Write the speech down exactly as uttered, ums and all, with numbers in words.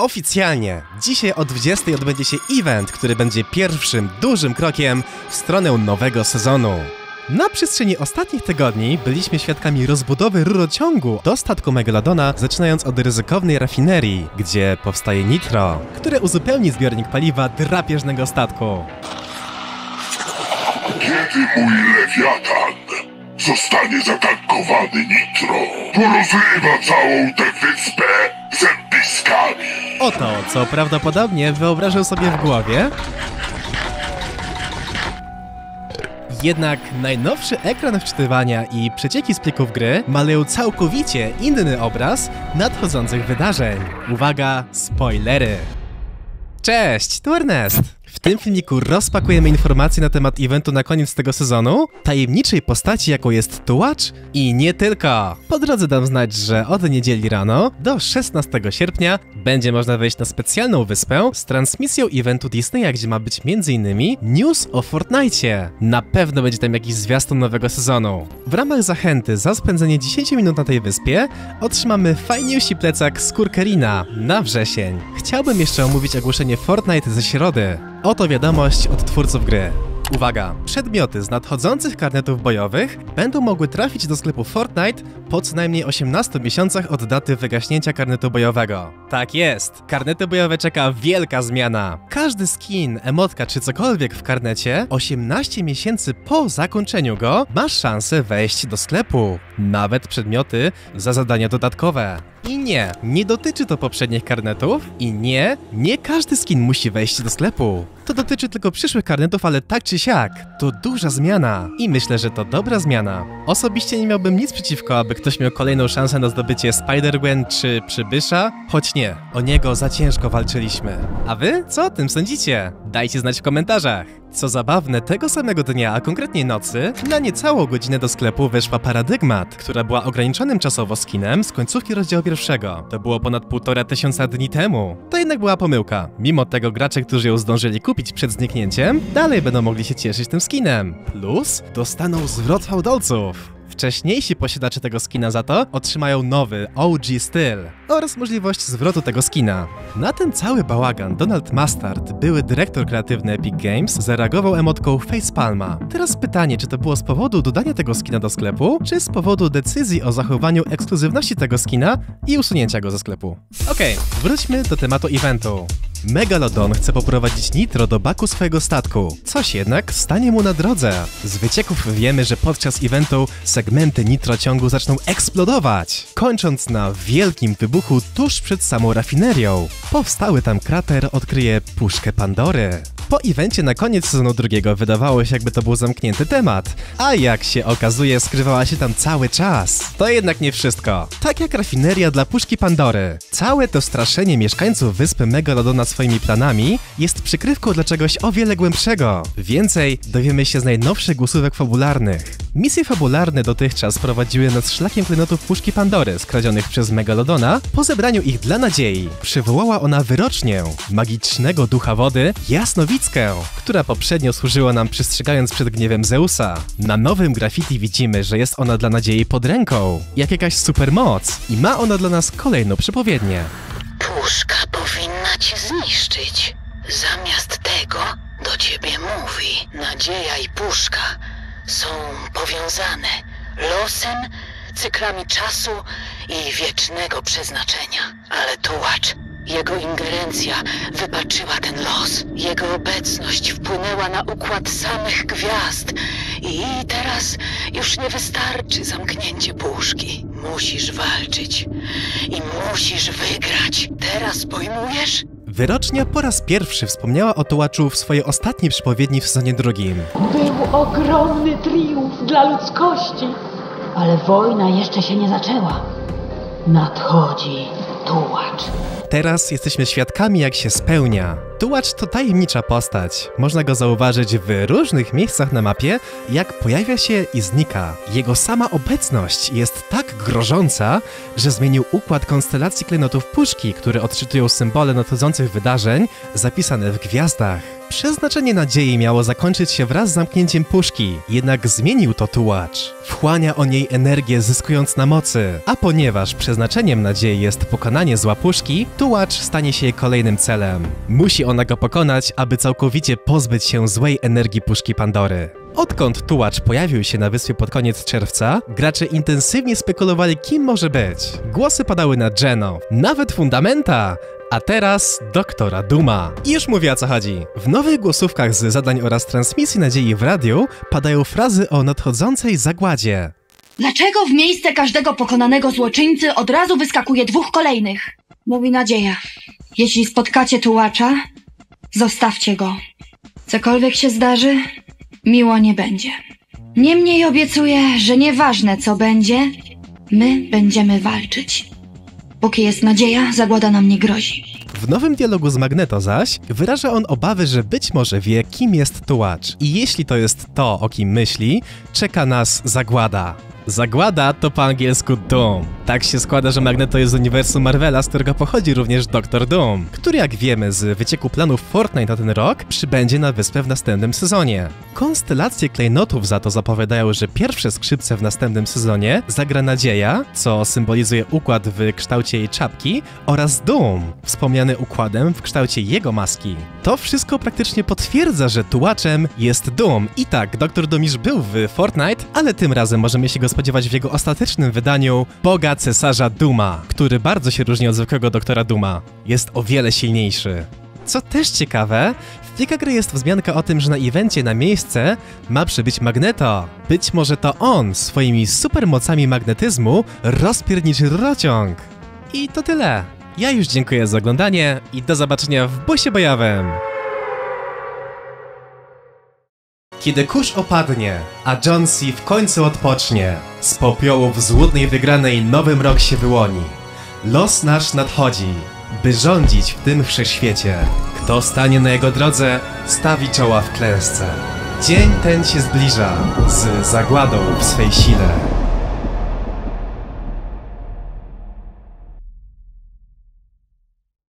Oficjalnie! Dzisiaj o dwudziestej odbędzie się event, który będzie pierwszym dużym krokiem w stronę nowego sezonu. Na przestrzeni ostatnich tygodni byliśmy świadkami rozbudowy rurociągu do statku Megalodona, zaczynając od ryzykownej rafinerii, gdzie powstaje nitro, które uzupełni zbiornik paliwa drapieżnego statku. Kiedy mój lewiatan zostanie zatankowany nitro, porozrywa całą tę wyspę zębiskami. Oto, co prawdopodobnie wyobrażał sobie w głowie. Jednak najnowszy ekran wczytywania i przecieki z plików gry malują całkowicie inny obraz nadchodzących wydarzeń. Uwaga, spoilery! Cześć, tu Ernest! W tym filmiku rozpakujemy informacje na temat eventu na koniec tego sezonu, tajemniczej postaci jaką jest Tułacz i nie tylko. Po drodze dam znać, że od niedzieli rano do szesnastego sierpnia będzie można wejść na specjalną wyspę z transmisją eventu Disneya, gdzie ma być między innymi news o Fortnite'cie. Na pewno będzie tam jakiś zwiastun nowego sezonu. W ramach zachęty za spędzenie dziesięć minut na tej wyspie otrzymamy fajniejszy plecak z Kurkerina na wrzesień. Chciałbym jeszcze omówić ogłoszenie Fortnite ze środy. Oto wiadomość od twórców gry. Uwaga! Przedmioty z nadchodzących karnetów bojowych będą mogły trafić do sklepu Fortnite po co najmniej osiemnastu miesiącach od daty wygaśnięcia karnetu bojowego. Tak jest! Karnety bojowe czeka wielka zmiana. Każdy skin, emotka czy cokolwiek w karnecie osiemnaście miesięcy po zakończeniu go masz szansę wejść do sklepu. Nawet przedmioty za zadania dodatkowe. I nie, nie dotyczy to poprzednich karnetów i nie, nie każdy skin musi wejść do sklepu. To dotyczy tylko przyszłych karnetów, ale tak czy siak, to duża zmiana i myślę, że to dobra zmiana. Osobiście nie miałbym nic przeciwko, aby ktoś miał kolejną szansę na zdobycie Spider-Gwen czy Przybysza, choć nie, o niego za ciężko walczyliśmy. A wy? Co o tym sądzicie? Dajcie znać w komentarzach. Co zabawne, tego samego dnia, a konkretnie nocy, na niecałą godzinę do sklepu weszła Paradygmat, która była ograniczonym czasowo skinem z końcówki rozdziału pierwszego. To było ponad półtora tysiąca dni temu. To jednak była pomyłka. Mimo tego gracze, którzy ją zdążyli kupić przed zniknięciem, dalej będą mogli się cieszyć tym skinem. Plus dostaną zwrot fałdolców. Wcześniejsi posiadacze tego skina za to otrzymają nowy O G styl oraz możliwość zwrotu tego skina. Na ten cały bałagan Donald Mustard, były dyrektor kreatywny Epic Games, zareagował emotką facepalma. Teraz pytanie, czy to było z powodu dodania tego skina do sklepu, czy z powodu decyzji o zachowaniu ekskluzywności tego skina i usunięcia go ze sklepu. Okej, okay, wróćmy do tematu eventu. Megalodon chce poprowadzić nitro do baku swojego statku. Coś jednak stanie mu na drodze. Z wycieków wiemy, że podczas eventu segmenty nitrociągu zaczną eksplodować, kończąc na wielkim wybuchu tuż przed samą rafinerią. Powstały tam krater odkryje puszkę Pandory. Po evencie na koniec sezonu drugiego wydawało się, jakby to był zamknięty temat, a jak się okazuje, skrywała się tam cały czas. To jednak nie wszystko. Tak jak rafineria dla puszki Pandory. Całe to straszenie mieszkańców wyspy Megalodona swoimi planami jest przykrywką dla czegoś o wiele głębszego. Więcej dowiemy się z najnowszych głosówek fabularnych. Misje fabularne dotychczas prowadziły nas szlakiem klejnotów puszki Pandory skradzionych przez Megalodona. Po zebraniu ich dla nadziei przywołała ona wyrocznię, magicznego ducha wody, Jasnowickę, która poprzednio służyła nam przestrzegając przed gniewem Zeusa. Na nowym graffiti widzimy, że jest ona dla nadziei pod ręką, jak jakaś supermoc i ma ona dla nas kolejną przepowiednię. Puszka powinna cię zniszczyć. Zamiast tego do ciebie mówi. Nadzieja i puszka są powiązane losem, cyklami czasu i wiecznego przeznaczenia. Ale Tułacz, jego ingerencja wypaczyła ten los. Jego obecność wpłynęła na układ samych gwiazd i teraz już nie wystarczy zamknięcie puszki. Musisz walczyć i musisz wygrać. Teraz pojmujesz? Wyrocznia po raz pierwszy wspomniała o Tułaczu w swojej ostatniej przepowiedni w sezonie drugim. Był ogromny triumf dla ludzkości, ale wojna jeszcze się nie zaczęła. Nadchodzi Tułacz. Teraz jesteśmy świadkami, jak się spełnia. Tułacz to tajemnicza postać. Można go zauważyć w różnych miejscach na mapie, jak pojawia się i znika. Jego sama obecność jest tak grożąca, że zmienił układ konstelacji klejnotów puszki, które odczytują symbole nadchodzących wydarzeń zapisane w gwiazdach. Przeznaczenie nadziei miało zakończyć się wraz z zamknięciem puszki, jednak zmienił to tułacz. Wchłania on jej energię, zyskując na mocy, a ponieważ przeznaczeniem nadziei jest pokonanie zła puszki, tułacz stanie się jej kolejnym celem. Musi ona go pokonać, aby całkowicie pozbyć się złej energii puszki Pandory. Odkąd tułacz pojawił się na wyspie pod koniec czerwca, gracze intensywnie spekulowali, kim może być. Głosy padały na Geno, nawet Fundamenta, a teraz doktora Dooma. I już mówię, o co chodzi. W nowych głosówkach z zadań oraz transmisji nadziei w radiu padają frazy o nadchodzącej zagładzie. Dlaczego w miejsce każdego pokonanego złoczyńcy od razu wyskakuje dwóch kolejnych? Mówi Nadzieja. Jeśli spotkacie tułacza, zostawcie go. Cokolwiek się zdarzy, miło nie będzie. Niemniej obiecuję, że nieważne co będzie, my będziemy walczyć. Póki jest nadzieja, zagłada nam nie grozi. W nowym dialogu z Magneto zaś wyraża on obawy, że być może wie, kim jest tułacz. I jeśli to jest to, o kim myśli, czeka nas zagłada. Zagłada to po angielsku Doom. Tak się składa, że Magneto jest z uniwersum Marvela, z którego pochodzi również doktor Doom, który, jak wiemy z wycieku planów Fortnite na ten rok, przybędzie na wyspę w następnym sezonie. Konstelacje klejnotów za to zapowiadają, że pierwsze skrzypce w następnym sezonie zagra Nadzieja, co symbolizuje układ w kształcie jej czapki, oraz Doom, wspomniany układem w kształcie jego maski. To wszystko praktycznie potwierdza, że tułaczem jest Doom. I tak, doktor Doom już był w Fortnite, ale tym razem możemy się go spodziewać w jego ostatecznym wydaniu Boga Cesarza Dooma, który bardzo się różni od zwykłego doktora Dooma. Jest o wiele silniejszy. Co też ciekawe, w pliku gry jest wzmianka o tym, że na evencie na miejsce ma przybyć Magneto. Być może to on swoimi supermocami magnetyzmu rozpierniczy rurociąg. I to tyle. Ja już dziękuję za oglądanie i do zobaczenia w busie bojowym. Kiedy kurz opadnie, a John C. w końcu odpocznie, z popiołów złudnej wygranej nowy mrok się wyłoni. Los nasz nadchodzi, by rządzić w tym wszechświecie. Kto stanie na jego drodze, stawi czoła w klęsce. Dzień ten się zbliża, z zagładą w swej sile.